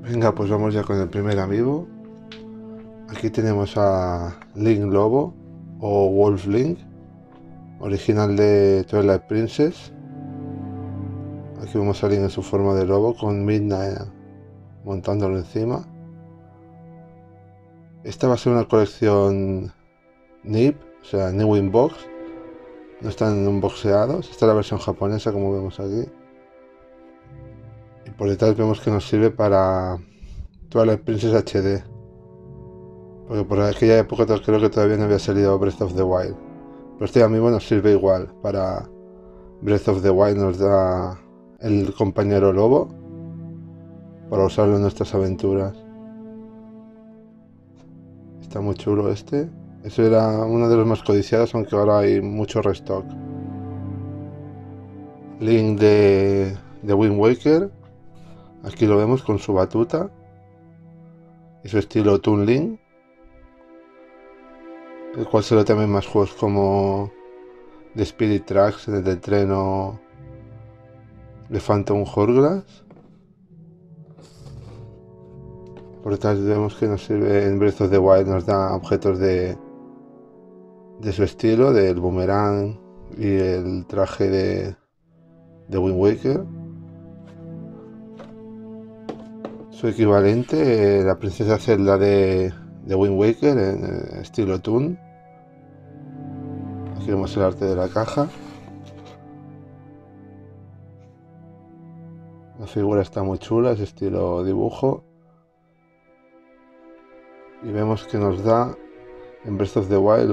Venga, pues vamos ya con el primer amiibo. Aquí tenemos a Link Lobo o Wolf Link, original de Twilight Princess. Aquí vemos a Link en su forma de lobo con Midna montándolo encima. Esta va a ser una colección NIP, o sea, New in Box. No están unboxeados. Esta es la versión japonesa, como vemos aquí. Y por detrás vemos que nos sirve para Twilight Princess HD. Porque por aquella época creo que todavía no había salido Breath of the Wild. Pero este amiibo nos sirve igual. Para Breath of the Wild nos da el compañero lobo para usarlo en nuestras aventuras. Está muy chulo este. Eso era uno de los más codiciados, aunque ahora hay mucho restock. Link de Wind Waker. Aquí lo vemos con su batuta y su estilo Toon Link, el cual se lo temen más juegos como The Spirit Tracks, el del tren o The Phantom Hourglass. Por detrás vemos que nos sirve en Breath of the Wild, nos da objetos de su estilo, del boomerang y el traje de Wind Waker. Su equivalente, la princesa Zelda de Wind Waker en estilo Toon. Aquí vemos el arte de la caja. La figura está muy chula, es estilo dibujo. Y vemos que nos da en Breath of the Wild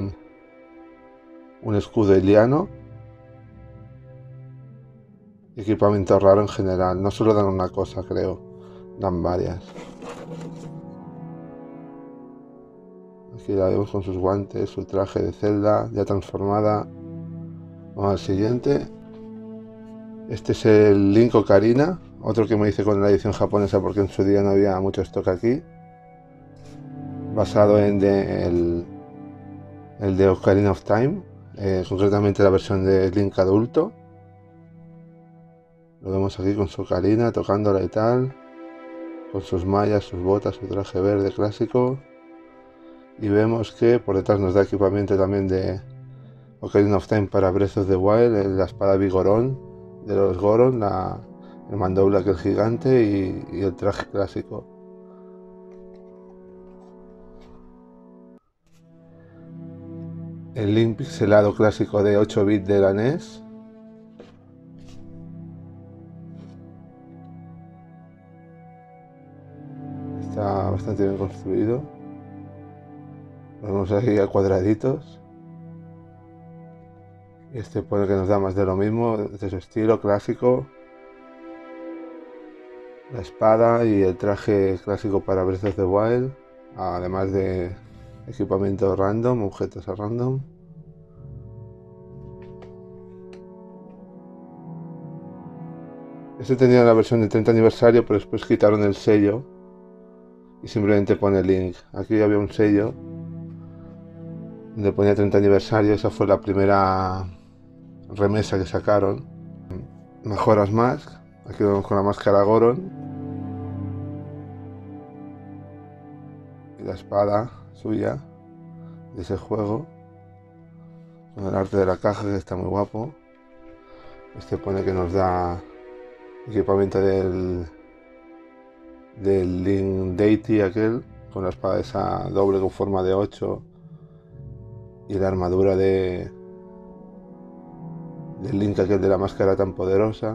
un escudo iliano. Equipamiento raro en general, no solo dan una cosa, creo, dan varias. Aquí la vemos con sus guantes, su traje de Zelda ya transformada. Vamos al siguiente. Este es el Link Ocarina, otro que me hice con la edición japonesa porque en su día no había mucho stock aquí. Basado en el de Ocarina of Time, concretamente la versión de Link adulto. Lo vemos aquí con su ocarina, tocándola y tal, con sus mallas, sus botas, su traje verde clásico. Y vemos que por detrás nos da equipamiento también de Ocarina of Time para Breath of the Wild, la espada Vigorón de los Goron, el mandoble aquel gigante y el traje clásico. El Link pixelado clásico de 8 bits de la NES. Está bastante bien construido. Lo vemos aquí a cuadraditos. Y este pone que nos da más de lo mismo, de su estilo clásico. La espada y el traje clásico para Breath of the Wild. Además de equipamiento random, objetos a random. Este tenía la versión de 30 aniversario, pero después quitaron el sello y simplemente pone Link. Aquí había un sello donde ponía 30 aniversario. Esa fue la primera remesa que sacaron. Mejoras más. Aquí vemos con la máscara Goron y la espada suya de ese juego, con el arte de la caja que está muy guapo. Este pone que nos da equipamiento del Link Deity aquel, con la espada esa doble con forma de 8 y la armadura del Link aquel de la máscara tan poderosa.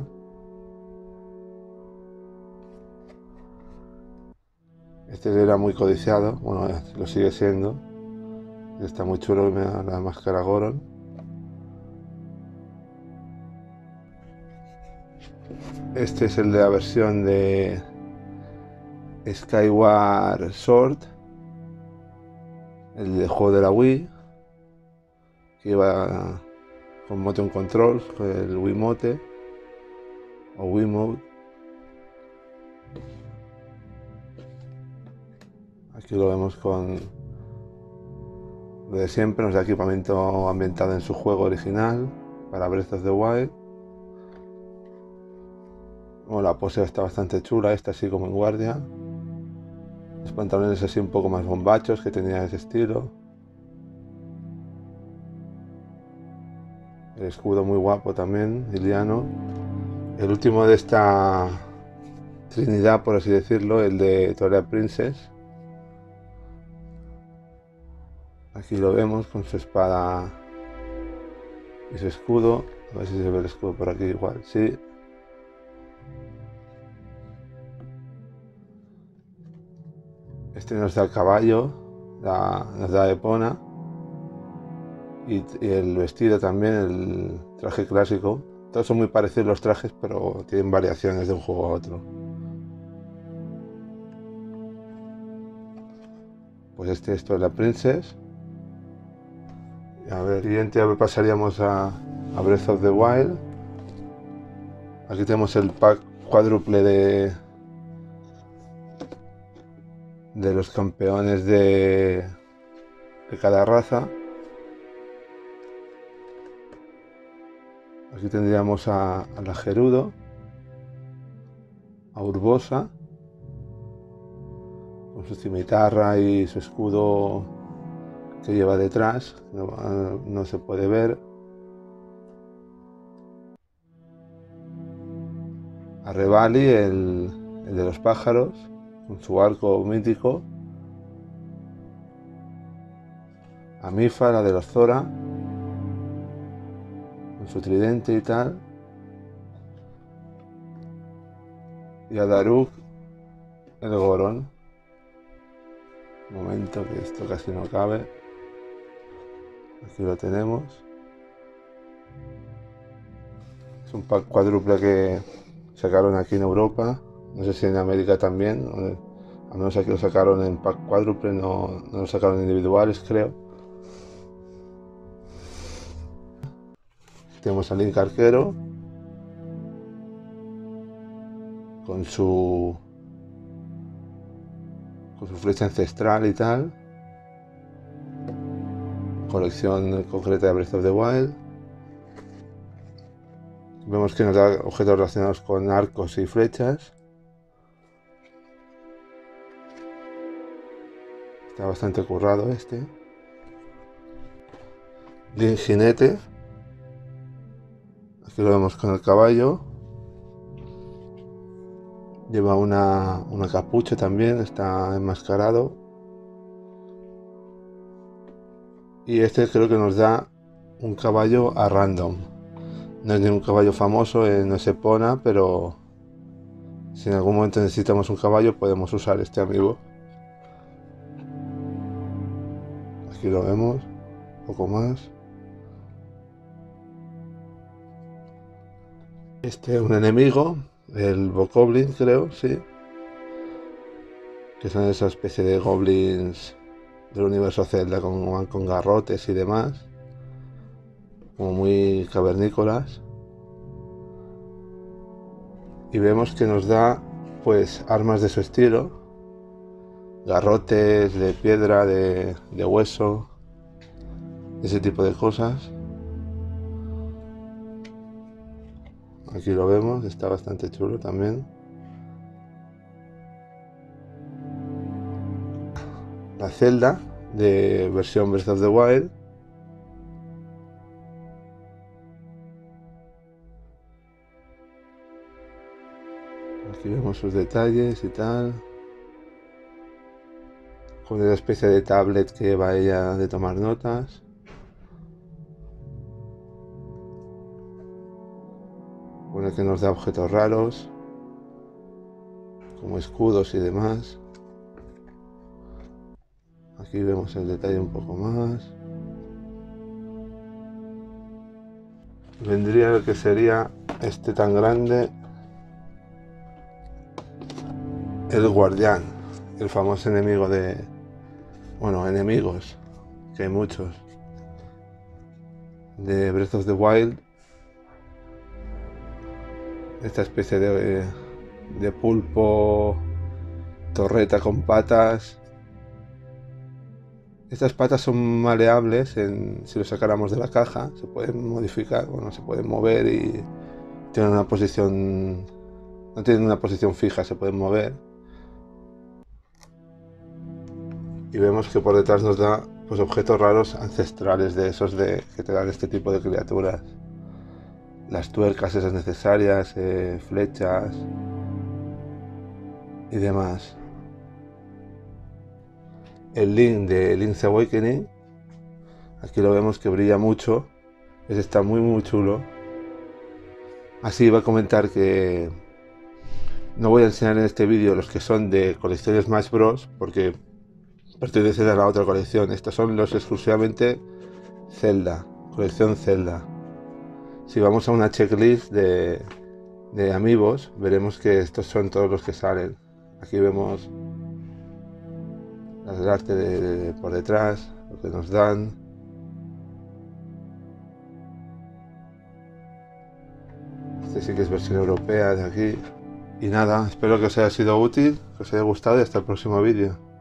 Este era muy codiciado, bueno, lo sigue siendo. Está muy chulo la máscara Goron. Este es el de la versión de Skyward Sword, el de juego de la Wii, que iba con motion control, con el Wiimote o Wiimote. Aquí lo vemos con lo de siempre, nos da equipamiento ambientado en su juego original para Breath of the Wild. Bueno, la pose está bastante chula, esta así como en guardia. Los pantalones así un poco más bombachos, que tenía ese estilo. El escudo muy guapo también, Iliano. El último de esta trinidad, por así decirlo, el de Twilight Princess. Aquí lo vemos con su espada y su escudo. A ver si se ve el escudo por aquí igual, sí. Este nos da el caballo, nos da Epona. Y el vestido también, el traje clásico. Todos son muy parecidos los trajes, pero tienen variaciones de un juego a otro. Pues este es Twilight Princess. A ver, siguiente pasaríamos a Breath of the Wild. Aquí tenemos el pack cuádruple de los campeones de cada raza. Aquí tendríamos a la Gerudo, a Urbosa, con su cimitarra y su escudo que lleva detrás, no se puede ver. A Revali, el de los pájaros, con su arco mítico. A Mifa, la de los Zora, con su tridente y tal. Y a Daruk, el Gorón. Un momento, que esto casi no cabe. Aquí lo tenemos. Es un pack cuádruple que sacaron aquí en Europa. No sé si en América también. Al menos aquí lo sacaron en pack cuádruple, no lo sacaron individuales, creo. Tenemos a Link Arquero con su flecha ancestral y tal. Colección concreta de Breath of the Wild. Vemos que nos da objetos relacionados con arcos y flechas. Está bastante currado este. Link jinete. Aquí lo vemos con el caballo. Lleva una capucha también, está enmascarado. Y este creo que nos da un caballo a random. No es ningún caballo famoso, no es Epona, pero si en algún momento necesitamos un caballo podemos usar este amigo. Aquí lo vemos, un poco más. Este es un enemigo, el Bokoblin creo, sí. Que son esa especie de goblins del universo Zelda con garrotes y demás. Como muy cavernícolas. Y vemos que nos da pues armas de su estilo. Garrotes de piedra, de hueso. Ese tipo de cosas. Aquí lo vemos, está bastante chulo también. La Zelda de versión Breath of the Wild. Aquí vemos sus detalles y tal. Con una especie de tablet que lleva ella de tomar notas. Pone que nos da objetos raros, como escudos y demás. Aquí vemos el detalle un poco más. Vendría lo que sería este tan grande, el Guardián, el famoso enemigo de... Bueno, enemigos, que hay muchos, de Breath of the Wild. Esta especie de pulpo, torreta con patas. Estas patas son maleables, si lo sacáramos de la caja, se pueden modificar, bueno, se pueden mover y tienen una posición no tienen una posición fija, se pueden mover. Y vemos que por detrás nos da pues objetos raros ancestrales de esos que te dan este tipo de criaturas. Las tuercas esas necesarias, flechas y demás. El link de Link's Awakening, aquí lo vemos que brilla mucho, está muy chulo. Así iba a comentar que no voy a enseñar en este vídeo los que son de colección Smash Bros, porque pertenecen a la otra colección. Estos son los exclusivamente Zelda, colección Zelda. Si vamos a una checklist de Amiibos, veremos que estos son todos los que salen. Aquí vemos el arte por detrás, lo que nos dan. Este sí que es versión europea de aquí. Y nada, espero que os haya sido útil, que os haya gustado y hasta el próximo vídeo.